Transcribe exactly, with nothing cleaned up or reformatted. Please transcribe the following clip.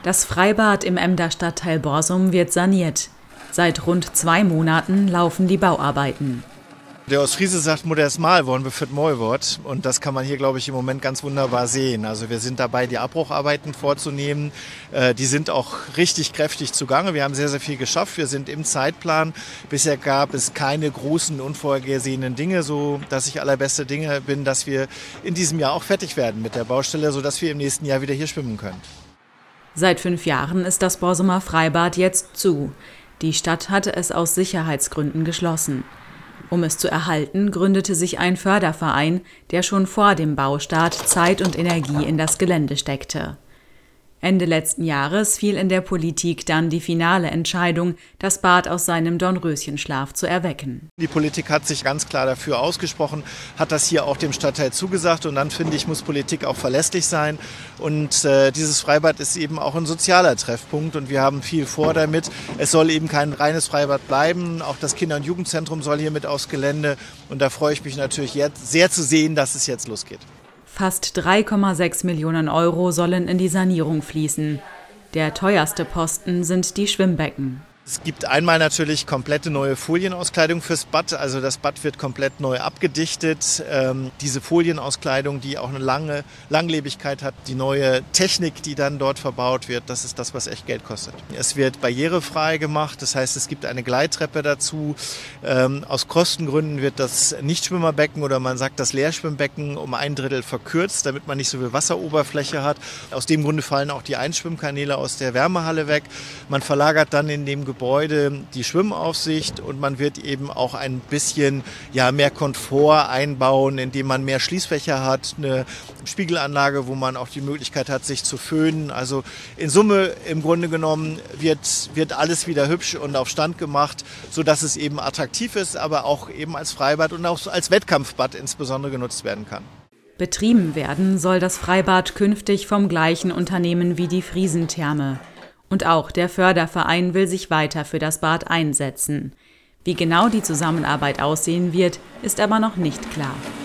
Das Freibad im Emder Stadtteil Borsum wird saniert. Seit rund zwei Monaten laufen die Bauarbeiten. Der Ostfriese sagt, Mutters Mal wollen wir für Moi Wort. Und das kann man hier, glaube ich, im Moment ganz wunderbar sehen. Also wir sind dabei, die Abbrucharbeiten vorzunehmen. Äh, die sind auch richtig kräftig zugange. Wir haben sehr, sehr viel geschafft. Wir sind im Zeitplan. Bisher gab es keine großen, unvorhergesehenen Dinge, so dass ich allerbeste Dinge bin, dass wir in diesem Jahr auch fertig werden mit der Baustelle, sodass wir im nächsten Jahr wieder hier schwimmen können. Seit fünf Jahren ist das Borsumer Freibad jetzt zu. Die Stadt hatte es aus Sicherheitsgründen geschlossen. Um es zu erhalten, gründete sich ein Förderverein, der schon vor dem Baustart Zeit und Energie in das Gelände steckte. Ende letzten Jahres fiel in der Politik dann die finale Entscheidung, das Bad aus seinem Dornröschenschlaf zu erwecken. Die Politik hat sich ganz klar dafür ausgesprochen, hat das hier auch dem Stadtteil zugesagt. Und dann, finde ich, muss Politik auch verlässlich sein. Und äh, dieses Freibad ist eben auch ein sozialer Treffpunkt und wir haben viel vor damit. Es soll eben kein reines Freibad bleiben. Auch das Kinder- und Jugendzentrum soll hier mit aufs Gelände. Und da freue ich mich natürlich jetzt sehr zu sehen, dass es jetzt losgeht. Fast drei Komma sechs Millionen Euro sollen in die Sanierung fließen. Der teuerste Posten sind die Schwimmbecken. Es gibt einmal natürlich komplette neue Folienauskleidung fürs Bad. Also das Bad wird komplett neu abgedichtet. Ähm, diese Folienauskleidung, die auch eine lange Langlebigkeit hat, die neue Technik, die dann dort verbaut wird, das ist das, was echt Geld kostet. Es wird barrierefrei gemacht, das heißt, es gibt eine Gleittreppe dazu. Ähm, aus Kostengründen wird das Nichtschwimmerbecken oder man sagt das Leerschwimmbecken um ein Drittel verkürzt, damit man nicht so viel Wasseroberfläche hat. Aus dem Grunde fallen auch die Einschwimmkanäle aus der Wärmehalle weg. Man verlagert dann in dem Gebäude die Schwimmaufsicht und man wird eben auch ein bisschen ja, mehr Komfort einbauen, indem man mehr Schließfächer hat, eine Spiegelanlage, wo man auch die Möglichkeit hat, sich zu föhnen. Also in Summe im Grunde genommen wird, wird alles wieder hübsch und auf Stand gemacht, sodass es eben attraktiv ist, aber auch eben als Freibad und auch als Wettkampfbad insbesondere genutzt werden kann. Betrieben werden soll das Freibad künftig vom gleichen Unternehmen wie die Friesentherme. Und auch der Förderverein will sich weiter für das Bad einsetzen. Wie genau die Zusammenarbeit aussehen wird, ist aber noch nicht klar.